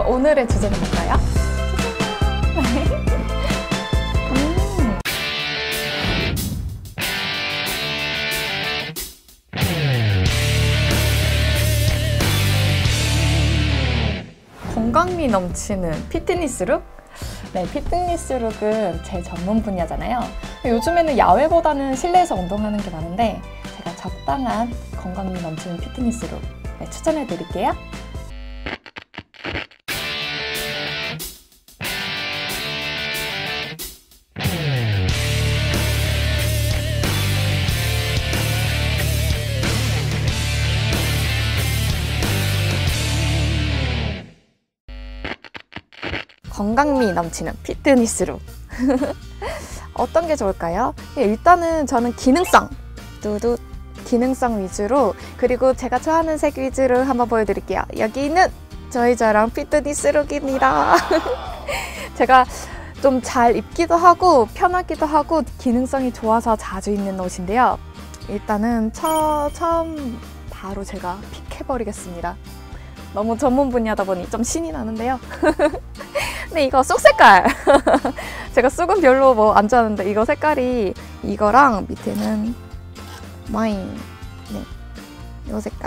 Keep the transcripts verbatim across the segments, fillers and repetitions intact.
그럼 오늘의 주제는 뭘까요? 음. 건강미 넘치는 피트니스 룩? 네, 피트니스 룩은 제 전문 분야잖아요. 요즘에는 야외보다는 실내에서 운동하는 게 많은데 제가 적당한 건강미 넘치는 피트니스 룩 네, 추천해 드릴게요. 건강미 넘치는 피트니스 룩 어떤 게 좋을까요? 일단은 저는 기능성 두두 기능성 위주로, 그리고 제가 좋아하는 색 위주로 한번 보여드릴게요. 여기는 저희 저랑 피트니스 룩입니다. 제가 좀 잘 입기도 하고 편하기도 하고 기능성이 좋아서 자주 입는 옷인데요. 일단은 처, 처음 바로 제가 픽해버리겠습니다. 너무 전문 분야다 보니 좀 신이 나는데요. 근데 이거 쑥 색깔! 제가 쑥은 별로 뭐 안 좋아하는데 이거 색깔이 이거랑 밑에는 와인, 네, 이 색깔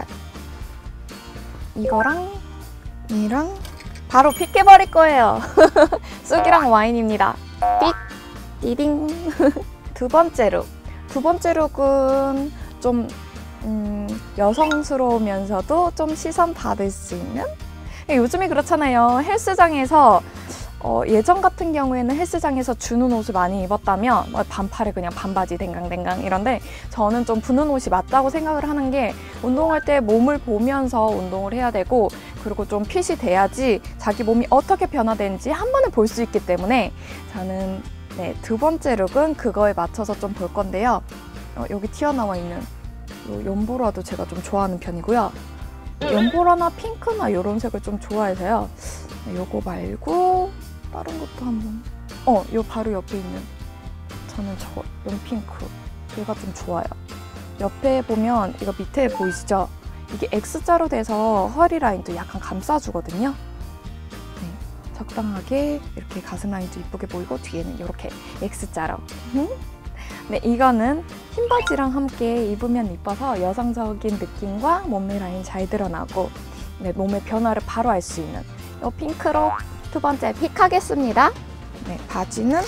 이거랑 이랑 바로 픽해버릴 거예요. 쑥이랑 와인입니다. 픽! 띠딩! 두 번째 룩 두 번째 룩은 좀 음, 여성스러우면서도 좀 시선 받을 수 있는? 요즘에 그렇잖아요. 헬스장에서 어, 예전 같은 경우에는 헬스장에서 주는 옷을 많이 입었다면 뭐 반팔에 그냥 반바지 댕강댕강 이런데, 저는 좀 부는 옷이 맞다고 생각을 하는 게, 운동할 때 몸을 보면서 운동을 해야 되고, 그리고 좀 핏이 돼야지 자기 몸이 어떻게 변화되는지 한 번에 볼 수 있기 때문에 저는 네, 두 번째 룩은 그거에 맞춰서 좀 볼 건데요. 어, 여기 튀어나와 있는 요 연보라도 제가 좀 좋아하는 편이고요. 연보라나 핑크나 이런 색을 좀 좋아해서요. 요거 말고 다른 것도 한번, 어, 요 바로 옆에 있는, 저는 저거 연핑크 얘가 좀 좋아요. 옆에 보면 이거 밑에 보이시죠? 이게 X자로 돼서 허리 라인도 약간 감싸주거든요. 네, 적당하게 이렇게 가슴 라인도 이쁘게 보이고 뒤에는 이렇게 X자로. 네, 이거는 흰 바지랑 함께 입으면 이뻐서 여성적인 느낌과 몸매 라인 잘 드러나고, 네, 몸의 변화를 바로 알 수 있는 이 핑크로 두 번째 픽하겠습니다. 네, 바지는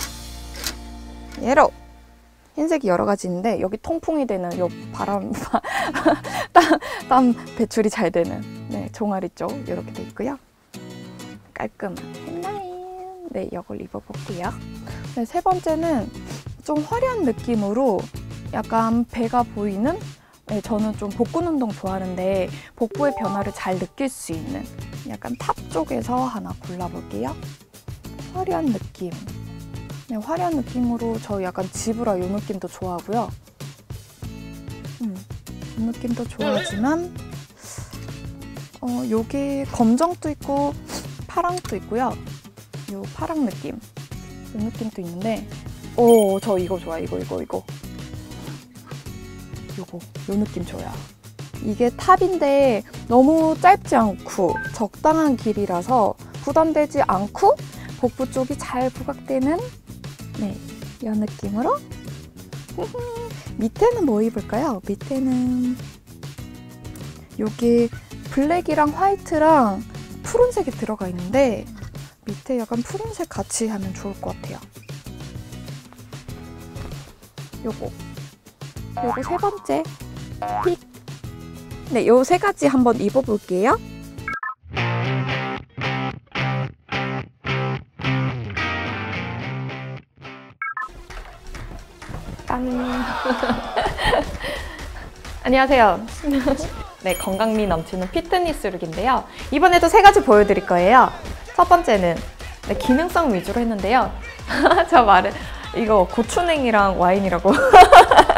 얘로 흰색이 여러 가지 있는데 여기 통풍이 되는 요 바람 땀, 땀 배출이 잘 되는 네, 종아리 쪽 이렇게 돼 있고요. 깔끔한 햄라인. 네, 이걸 입어볼게요. 네, 세 번째는 좀 화려한 느낌으로 약간 배가 보이는, 네, 저는 좀 복근 운동 좋아하는데 복부의 변화를 잘 느낄 수 있는 약간 탑 쪽에서 하나 골라볼게요. 화려한 느낌. 네, 화려한 느낌으로 저 약간 지브라 이 느낌도 좋아하고요. 음, 이 느낌도 좋아하지만 어, 요게 검정도 있고 파랑도 있고요. 요 파랑 느낌, 이 느낌도 있는데 오, 저 이거 좋아. 이거 이거 이거 요거 요 느낌 좋아요. 이게 탑인데 너무 짧지 않고 적당한 길이라서 부담되지 않고 복부 쪽이 잘 부각되는 네, 이 느낌으로. 밑에는 뭐 입을까요? 밑에는 여기 블랙이랑 화이트랑 푸른색이 들어가 있는데 밑에 약간 푸른색 같이 하면 좋을 것 같아요. 요거 요거 세 번째 픽. 네, 요 세 가지 한번 입어볼게요. 짠. 안녕하세요. 네, 건강미 넘치는 피트니스 룩인데요. 이번에도 세 가지 보여드릴 거예요. 첫 번째는 네, 기능성 위주로 했는데요. 저 말은 이거 고추냉이랑 와인이라고